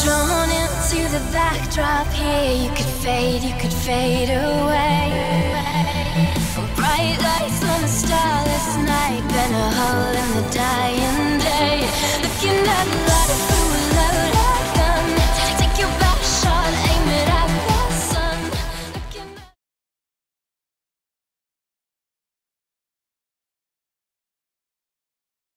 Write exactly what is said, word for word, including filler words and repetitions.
Drawn into the backdrop here, you could fade, you could fade away. Bright lights on a starless night, been a hole in the dying day. Looking at